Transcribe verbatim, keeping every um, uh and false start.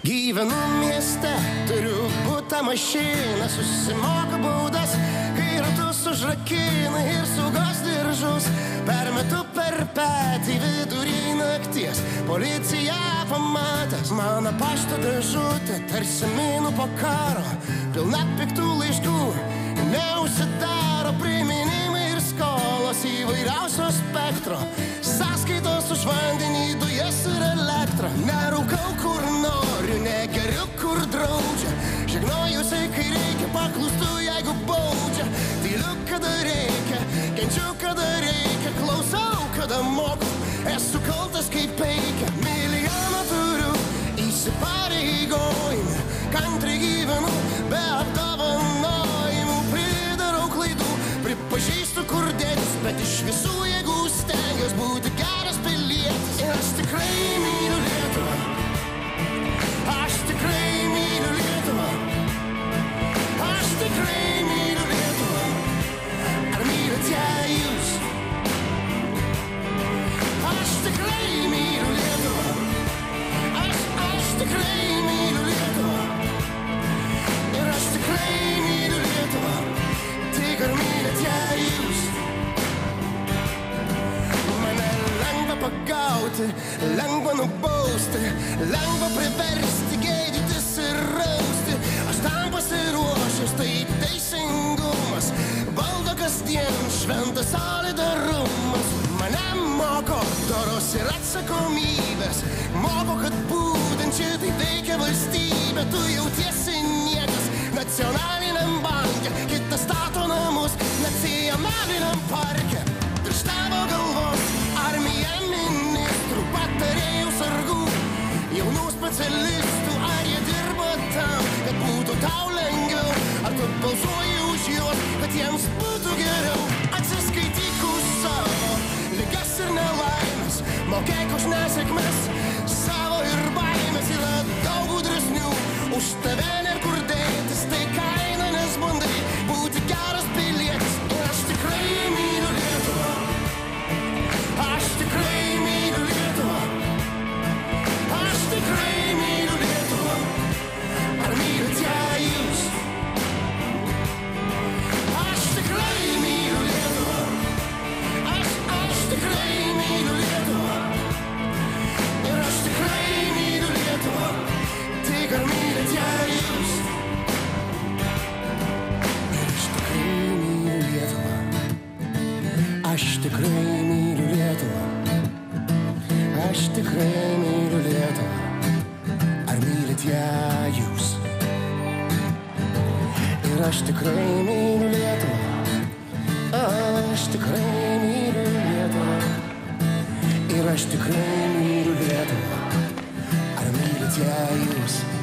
Gyvenu mieste, turiu butą mašiną, susimoku baudas, kai ratus užrakina ir saugos diržus. Permetu per petį vidurį nakties, policija pamatęs mano pašto dėžutę, tarsi minų po karo, pilna piktų laiškų, neužsidaro priminimai ir skolos įvairiausio spektro, sąskaitos už vandenį, dujas ir elektrą. Nerūkau kur noriu, negeriu kur draudžia, žegnojusi kai reikia, paklūstu jeigu baudžia, tyliu kada reikia, kenčiu kada reikia, klausau kada moku, esu kaltas kaip reikia. Milijoną turiu įsipareigojimų, kantriai gyvenu be apdovanojimų, pridarau klaidų, pripažįstu kur dėtis, bet iš visų jėgų stengiuos būti geras pilietis. Ir aš tikrai myliu Lietuvą, aš tikrai myliu Lietuvą, aš tikrai myliu Lietuvą. Ar mylite ją jūs? Aš tikrai myliu Lietuvą, aš, aš tikrai myliu Lietuvą. Ir aš tikrai myliu Lietuvą, tik ar mylite ją jūs? Mane lengva pagauti, lengva nubausti, lengva priversti, gėdytis ir rausti. Aš tam pasiruošęs, tai teisingumas valdo kasdien, šventas solidarumas. Mane moko doros ir atsakomybės, moko, kad būtent šitai veikia valstybė. Tu jautiesi niekas nacionaliniam banke, kitas stato namus nacionaliniam parke. Virš tavo galvos armija ministrų, patarėjų sargų, jaunų specialistų. Ar jie dirba tam, kad būtų tau lengviau? Ar tu balsuoji už juos, kad jiems būtų geriau? Atsiskaityk už savo ligas ir nelaimės, mokėk už nesėkmes, savo ir baimės. Yra daug gudresnių už tave, nėr kur dėtis, tai kaina, nes bandai būti geras pilietis. Ir aš tikrai myliu Lietuvą, aš tikrai myliu Lietuvą, aš tikrai myliu Lietuvą. Ar mylite ją jūs? Aš tikrai myliu Lietuvą, aš, aš tikrai myliu Lietuvą. Ir aš tikrai myliu Lietuvą, tik ar mylite ją jūs? Ir aš tikrai myliu Lietuvą, aš tikrai myliu Lietuvą, aš tikrai myliu Lietuvą. Ar mylite ją jūs? Ir aš tikrai myliu Lietuvą, aš tikrai myliu Lietuvą. Ir aš tikrai myliu Lietuvą. Ar mylite ją jūs?